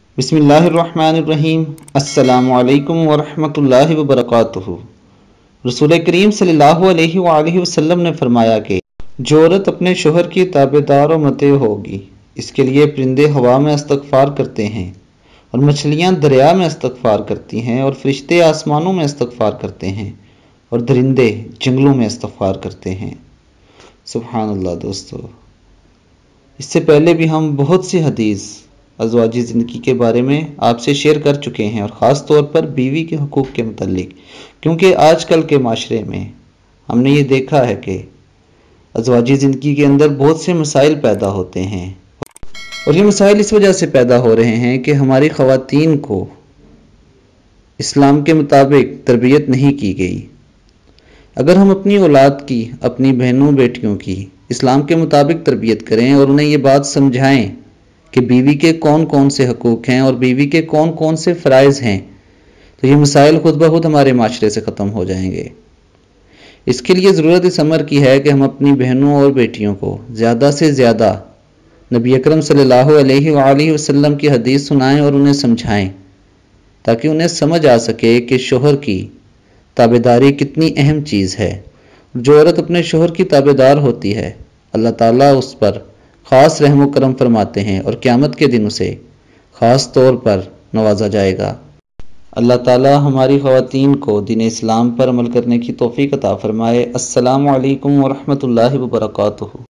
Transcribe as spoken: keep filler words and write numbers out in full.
بسم اللہ الرحمن الرحیم۔ السلام علیکم ورحمۃ اللہ وبرکاتہ۔ رسول کریم صلی اللہ علیہ وآلہ وسلم نے فرمایا کہ جو عورت اپنے شوہر کی تابع دار و مطیع ہوگی، اس کے لیے پرندے ہوا میں استغفار کرتے ہیں اور مچھلیاں دریا میں استغفار کرتی ہیں اور فرشتے آسمانوں میں استغفار کرتے ہیں اور درندے جنگلوں میں استغفار کرتے ہیں۔ سبحان اللہ دوستو، اس سے پہلے بھی ہم بہت سی حدیث ازواجی زندگی کے بارے میں آپ سے شیئر کر چکے ہیں، اور خاص طور پر بیوی کے حقوق کے متعلق، کیونکہ آج کل کے معاشرے میں ہم نے یہ دیکھا ہے کہ ازواجی زندگی کے اندر بہت سے مسائل پیدا ہوتے ہیں، اور یہ مسائل اس وجہ سے پیدا ہو رہے ہیں کہ ہماری خواتین کو اسلام کے مطابق تربیت نہیں کی گئی۔ اگر ہم اپنی اولاد کی، اپنی بہنوں بیٹیوں کی اسلام کے مطابق تربیت کریں اور انہیں یہ بات سمجھائیں کہ بیوی کے کون کون سے حقوق ہیں اور بیوی کے کون کون سے فرائض ہیں، تو یہ مسائل خود بخود ہمارے معاشرے سے ختم ہو جائیں گے۔ اس کے لیے ضرورت اس امر کی ہے کہ ہم اپنی بہنوں اور بیٹیوں کو زیادہ سے زیادہ نبی اکرم صلی اللہ علیہ وآلہ وسلم کی حدیث سنائیں اور انہیں سمجھائیں، تاکہ انہیں سمجھ آ سکے کہ شوہر کی تابعداری کتنی اہم چیز ہے۔ جو عورت اپنے شوہر کی تابعدار ہوتی ہے، اللہ تعالیٰ اس پر خاص رحم و کرم فرماتے ہیں اور قیامت کے دن اسے خاص طور پر نوازا جائے گا۔ اللہ تعالیٰ ہماری خواتین کو دین اسلام پر عمل کرنے کی توفیق عطا فرمائے۔ السلام علیکم ورحمۃ اللہ وبرکاتہ۔